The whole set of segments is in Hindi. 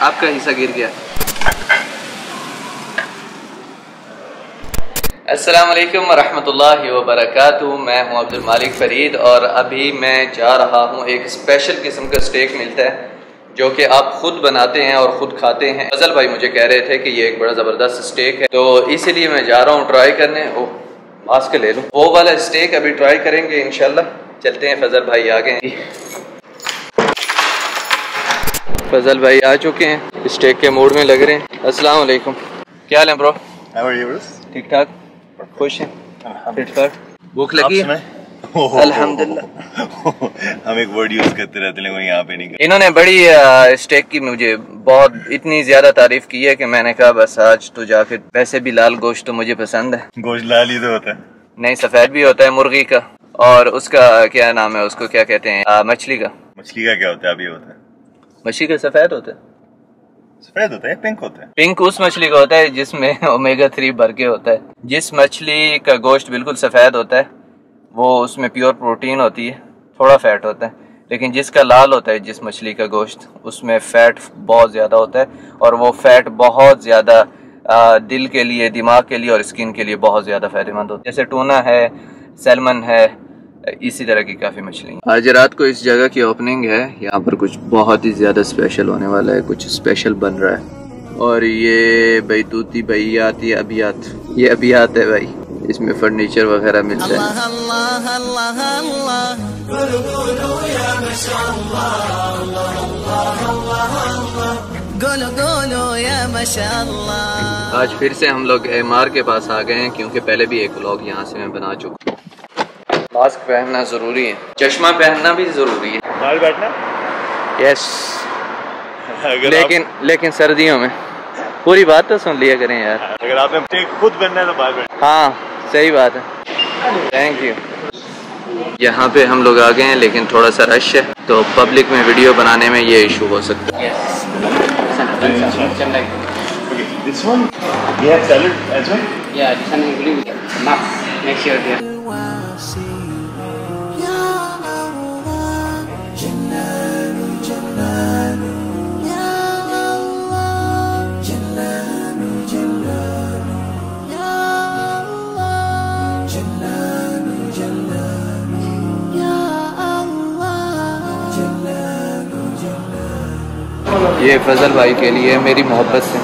आपका हिस्सा गिर गया। अस्सलाम वालेकुम रहमतुल्लाहि व बरकातुहू। मैं हूं अब्दुल मालिक फरीद और अभी मैं जा रहा हूं। एक स्पेशल किस्म का स्टेक मिलता है जो कि आप खुद बनाते हैं और ख़ुद खाते हैं। फजल भाई मुझे कह रहे थे कि ये एक बड़ा ज़बरदस्त स्टेक है, तो इसीलिए मैं जा रहा हूँ ट्राई करने। ओ मास्क ले लूँ। वो वाला स्टेक अभी ट्राई करेंगे इंशाल्लाह। चलते हैं, फजल भाई आ गए हैं। फजल भाई आ चुके हैं, स्टेक के मूड में लग रहे हैं। अस्सलाम वालेकुम, क्या हाल है ब्रो? ठीक ठाक, खुश हैं, फिट फाट? भूख लगी है? अल्हम्दुलिल्लाह। हम एक वर्ड यूज करते रहते हैं, यहाँ पे नहीं करते। इन्होंने बड़ी स्टेक की मुझे बहुत इतनी ज्यादा तारीफ की है कि मैंने कहा बस आज तो जाके। वैसे भी लाल गोश्त तो मुझे पसंद है। गोश्त लाल ही तो होता है। नहीं, सफेद भी होता है मुर्गी का, और उसका क्या नाम है, उसको क्या कहते हैं, मछली का। मछली का क्या होता है? अभी होता है मछली का सफेद होता है। सफेद होता है, पिंक होता है। पिंक उस मछली का होता है जिसमें ओमेगा 3 भर के होता है। जिस मछली का गोश्त बिल्कुल सफेद होता है वो उसमें प्योर प्रोटीन होती है, थोड़ा फैट होता है। लेकिन जिसका लाल होता है, जिस मछली का गोश्त, उसमें फैट बहुत ज़्यादा होता है, और वो फैट बहुत ज़्यादा दिल के लिए, दिमाग के लिए और स्किन के लिए बहुत ज़्यादा फ़ायदेमंद होता है। जैसे टूना है, सैल्मन है, इसी तरह की काफ़ी मछली। आज रात को इस जगह की ओपनिंग है। यहाँ पर कुछ बहुत ही ज़्यादा स्पेशल होने वाला है, कुछ स्पेशल बन रहा है। और ये बैतूती बैयात, ये अभियात है भाई। इसमें फर्नीचर वगैरह मिलता है। आज फिर से हम लोग एमआर के पास आ गए हैं, क्योंकि पहले भी एक व्लॉग यहाँ से मैं बना चुका हूँ। मास्क पहनना जरूरी है, चश्मा पहनना भी जरूरी है। बाहर बैठना? यस। लेकिन सर्दियों में। पूरी बात तो सुन लिया करें यार। अगर आपने खुद बनना है तो बाहर बैठना। हाँ सही बात है। Thank you. यहाँ पे हम लोग आ गए हैं, लेकिन थोड़ा सा रश है, तो पब्लिक में वीडियो बनाने में ये इशू हो सकता है। ये फजल भाई के लिए मेरी मोहब्बत से।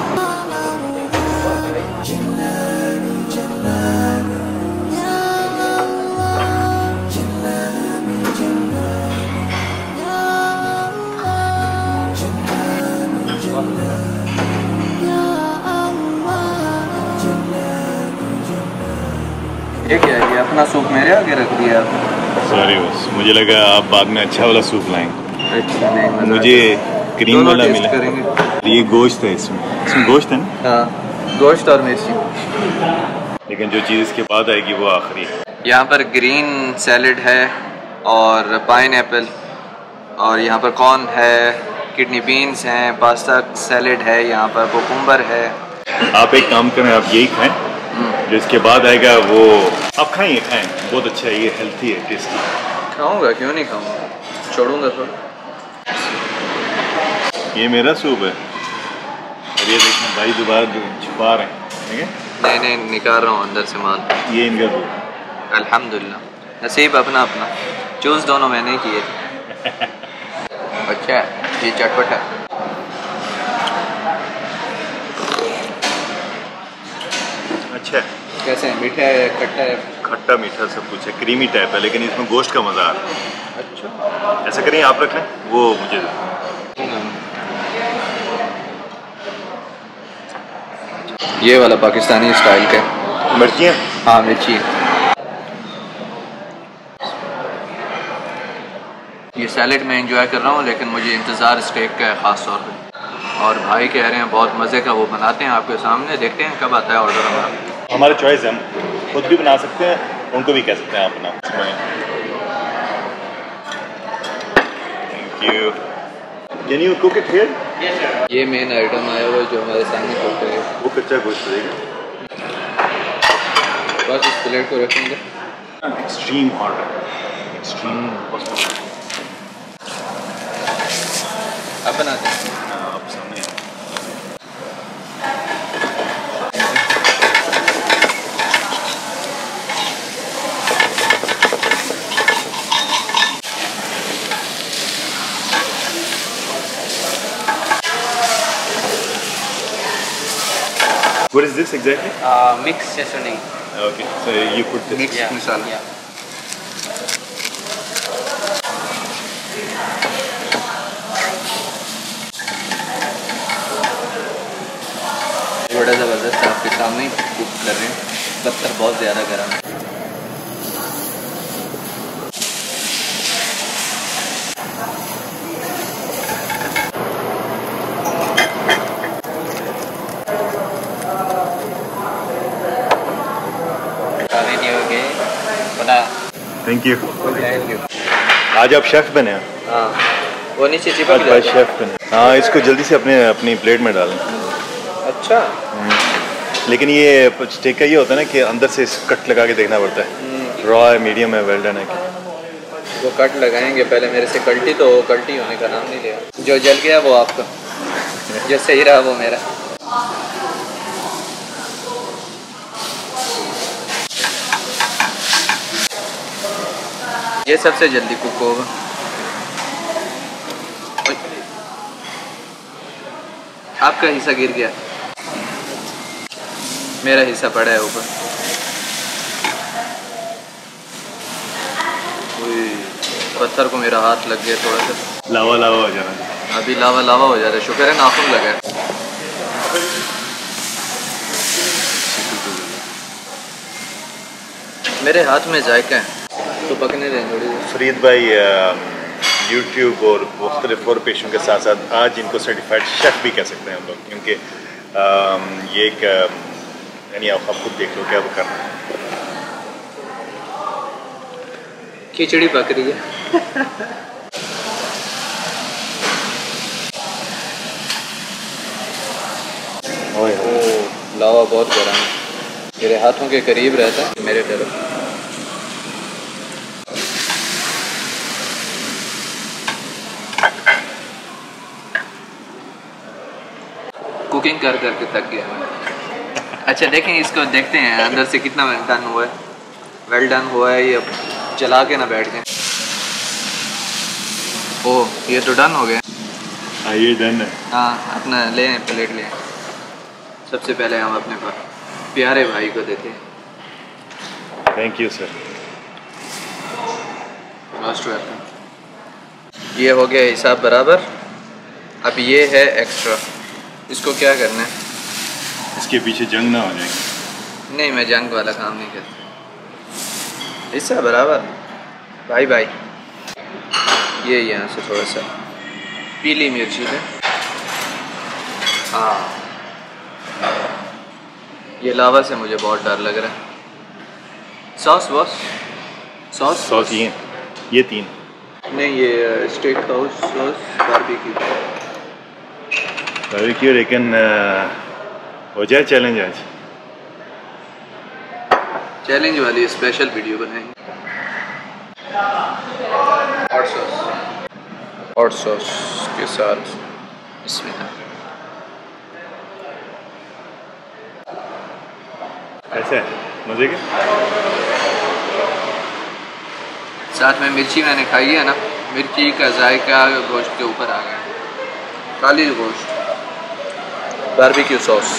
ये क्या है? ये अपना सूप मेरे आगे रख दिया आपने। सॉरी बस, मुझे लगा आप बाद में अच्छा वाला सूप लाएंगे। अच्छा नहीं, मुझे क्रीम वाला मिला। ये गोश्त है, इसमें गोश्त है ना? हाँ, गोश्त और मिर्ची। लेकिन जो चीज़ इसके बाद आएगी वो आखिरी है। यहाँ पर ग्रीन सैलेड है और पाइनएप्पल, और यहाँ पर कॉर्न है, किडनी बीन्स हैं, पास्ता सैलेड है, यहाँ पर कुकुम्बर है। आप एक काम करें, आप यही खाएं, जो इसके बाद आएगा वो आप खाएं बहुत अच्छा है, ये हेल्थी है, टेस्टी। खाऊंगा, क्यों नहीं खाऊंगा, छोड़ूंगा थोड़ा। ये मेरा सूप है और ये देखें भाई दोबारा छुपा रहे हैं, ठीक है? नहीं निकाल रहा हूँ अंदर से माल। ये इनका सूप। अल्हम्दुलिल्लाह, नसीब अपना अपना, चूज दोनों मैंने किए थे। अच्छा है, ये चटपट है। अच्छा है। कैसे है, मीठा है, खट्टा है? खट्टा मीठा सब कुछ है, क्रीमी टाइप है, लेकिन इसमें गोश्त का मज़ा आ रहा है। अच्छा, ऐसा करें आप रख लें, वो मुझे ये वाला पाकिस्तानी स्टाइल का। मिर्ची है? हाँ मिर्ची है। ये सैलेड में एंजॉय कर रहा हूँ, लेकिन मुझे इंतज़ार स्टेक का है ख़ास तौर पे। और भाई कह रहे हैं बहुत मज़े का वो बनाते हैं आपके सामने, देखते हैं कब आता है ऑर्डर हमारा। हमारी चॉइस है, हम खुद भी बना सकते हैं, उनको भी कह सकते हैं आप बना। Thank you. Can you cook it here? Yes sir. ये मेन आइटम आया हुआ है जो हमारे सामने कुक है। वो कच्चा गोश्त रहेगा। बस इस प्लेट को रखेंगे। एक्सट्रीम हॉट है, एक्सट्रीम। अब बनाते हैं। अब सामने What is this exactly? Mixed seasoning. Okay, so you put this. Mix masala. Yeah. बड़ा ज़बरदस्त आपके सामने कुक कर रहे हैं, पत्थर बहुत ज़्यादा गर्म है। Thank you. Thank you. आज आप शेफ बने हैं। हाँ, वो नीचे आज चिपक भाई जाता है। शेफ बने। हाँ, इसको जल्दी से अपनी प्लेट में डालें। अच्छा। लेकिन ये स्टेक का ये होता है ना कि अंदर से कट लगा के देखना पड़ता है, रॉ है, मीडियम है, वेल डन है। वो कट लगाएंगे पहले मेरे से, कल्टी तो कल्टी होने का नाम नहीं लिया। जो जल गया वो आपका, जो सही रहा वो मेरा। ये सबसे जल्दी कुक होगा। आपका हिस्सा गिर गया, मेरा हिस्सा पड़ा है ऊपर। पत्थर को मेरा हाथ लग गया थोड़ा सा, लावा लावा हो जाना। अभी लावा लावा हो जाता है। शुक्र है नाखून लगा है। मेरे हाथ में जायका है तो पकने दें थोड़ी देर। फरीद भाई यूट्यूब और मुख्तलिफ और पेशों के साथ साथ आज इनको सर्टिफाइड शेफ़ भी कह सकते हैं हम लोग, क्योंकि ये एक यानी आप खुद देख लो क्या वो कर रहे हैं। खिचड़ी पक रही है। ओह, लावा बहुत गर्म है, मेरे हाथों के करीब रहता है मेरे तरफ। कुकिंग कर करके थक गया मैं। अच्छा देखें, इसको देखते हैं अंदर से कितना डन हुआ है, वेल डन हुआ है। ये चला के ना बैठ गए। ओह, ये तो डन हो गया। हाँ, ये डन है। हाँ, अपना ले आए, प्लेट ले आए। सबसे पहले हम अपने प्यारे भाई को देते हैं। Thank you sir. Most welcome. ये हो गया हिसाब बराबर। अब ये है एक्स्ट्रा, इसको क्या करना है? इसके पीछे जंग ना हो जाएगी। नहीं, मैं जंग वाला काम नहीं करता। हिस्सा बराबर भाई भाई। ये यहाँ से थोड़ा सा पीली मिर्ची है। हाँ, ये लावा से मुझे बहुत डर लग रहा है। सॉस बॉस, सॉस ये तीन नहीं, ये स्टेक हाउस सॉस बारबेक्यू। लेकिन हो जाए चैलेंज आज। चैलेंज वाली स्पेशल वीडियो बनाएंगे। हॉट सॉस के साथ इसमें ऐसे मजे के साथ में मिर्ची मैंने खाई है ना, मिर्ची का जायका गोश्त के ऊपर आ गया। काली गोश्त, बारबेक्यू सॉस,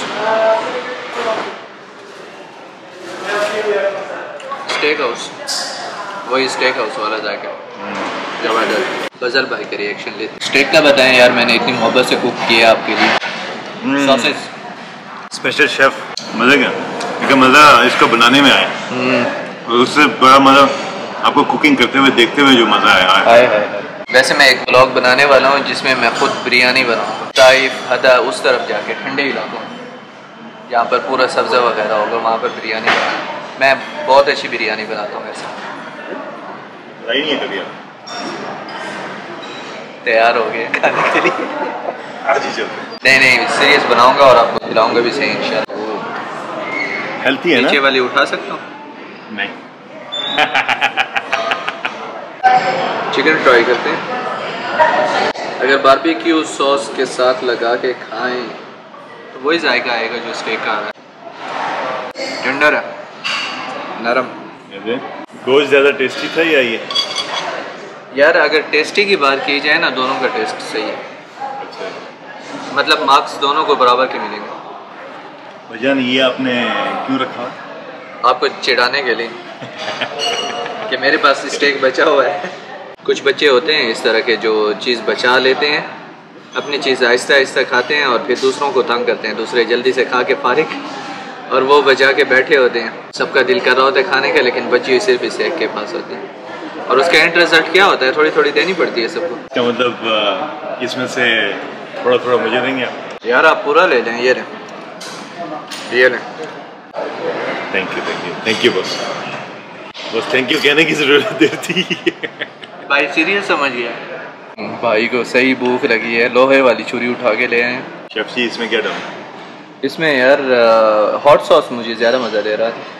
स्टेक हाउस, वही स्टेक हाउस वाला जायका। जबरदस्त। फजल भाई का रिएक्शन ले। स्टेक का बताएं यार, मैंने इतनी मोहब्बत से कुक किया आपके लिए। सॉसेज स्पेशल शेफ मज़े का, क्योंकि मज़ा इसको बनाने में आया और उससे बड़ा मज़ा आपको कुकिंग करते हुए देखते हुए जो मज़ा आया। वैसे मैं एक ब्लॉग बनाने वाला हूँ जिसमें मैं खुद बिरयानी बनाऊँगा। ताइफ, हदा, उस तरफ जाके ठंडे इलाकों में जहाँ पर पूरा सब्ज़ा वगैरह होगा, वहाँ पर बिरयानी बनाऊँ। मैं बहुत अच्छी बिरयानी बनाता हूँ। वैसे नहीं है कभी तैयार हो गए खाने के लिए। आज ही चलते। नहीं, सीरियस बनाऊँगा और आपको खिलाऊँगा भी सही इंशाल्लाह। हेल्थी है ना? नीचे वाली उठा सकता हूँ? नहीं। चिकन ट्राई करते हैं। अगर बारबेक्यू सॉस के साथ लगा के खाएं तो वही जायका आएगा जो स्टेक का आ रहा है। टेंडर है, नरम। गोश्त ज़्यादा टेस्टी था या ये? यार अगर टेस्टी की बात की जाए ना, दोनों का टेस्ट सही है। अच्छा। मतलब मार्क्स दोनों को बराबर के मिलेंगे। भाईजान ये आपने क्यों रखा? आपको चिढ़ाने के लिए कि मेरे पास स्टेक बचा हुआ है। कुछ बच्चे होते हैं इस तरह के जो चीज़ बचा लेते हैं, अपनी चीज़ आहिस्ता आहिस्ता खाते हैं और फिर दूसरों को तंग करते हैं। दूसरे जल्दी से खा के फारिग और वो बचा के बैठे होते हैं। सबका दिल कर रहा होता है खाने का, लेकिन बची हुई सिर्फ इस एक के पास होती है। और उसका एंड रिजल्ट क्या होता है? थोड़ी थोड़ी देनी पड़ती है सबको। क्या मतलब इसमें से थोड़ा थोड़ा मुझे देंगे आप? यार आप पूरा ले लें। ये लें। थैंक यू बस थैंक यू कहने की ज़रूरत थी। भाई सीरियस समझ गया। भाई को सही भूख लगी है, लोहे वाली छुरी उठा के ले आए हैं। शेफ जी इसमें क्या डालूं? इसमें यार हॉट सॉस मुझे ज़्यादा मज़ा दे रहा है।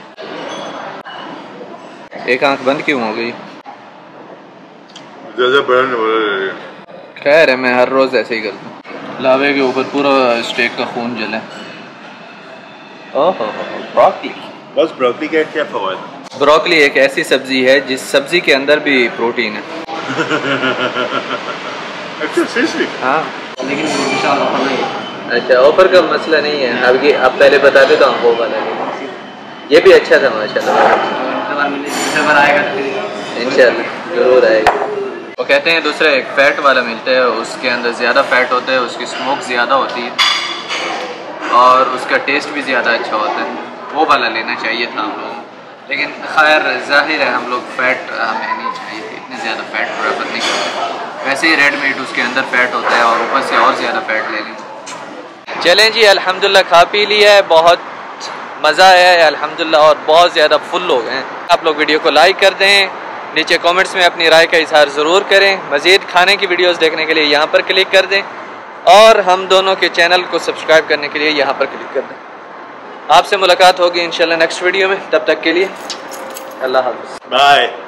एक आंख बंद क्यों हो गई? खैर है, मैं हर रोज़ ऐसे ही करता हूँ। लावे के ऊपर पूरा स्टेक का खून जले। ओहो ब्रोकली। बस ब्रोकली का क्या फ़वाइद? ब्रोकली एक ऐसी सब्जी है जिस सब्जी के अंदर भी प्रोटीन है। हाँ लेकिन अच्छा ऑफर का मसला नहीं है। अब पहले बता दे तो हम वो वाला लेंगे। ये भी अच्छा था माशाल्लाह। इंशाल्लाह जरूर आएगा। वो कहते हैं दूसरा एक फ़ैट वाला मिलता है, उसके अंदर ज़्यादा फ़ैट होता है, उसकी स्मोक ज़्यादा होती है और उसका टेस्ट भी ज़्यादा अच्छा होता है। वो वाला लेना चाहिए था हम लोगों को, लेकिन खैर जाहिर है हम लोग फ़ैट हमें नहीं चाहिए, इतने ज़्यादा फ़ैट प्रेफर नहीं करते। वैसे ही रेड मीट उसके अंदर फ़ैट होता है और ऊपर से और ज़्यादा फ़ैट ले लें। चलें जी अल्हम्दुलिल्लाह खा पी लिया है, बहुत मज़ा आया है अल्हम्दुलिल्लाह और बहुत ज़्यादा फुल लोग हैं। आप लोग वीडियो को लाइक कर दें, नीचे कमेंट्स में अपनी राय का इजहार ज़रूर करें। मज़ीद खाने की वीडियोस देखने के लिए यहाँ पर क्लिक कर दें और हम दोनों के चैनल को सब्सक्राइब करने के लिए यहाँ पर क्लिक कर दें। आपसे मुलाकात होगी इंशाल्लाह नेक्स्ट वीडियो में, तब तक के लिए अल्लाह हाफ़िज़। बाय।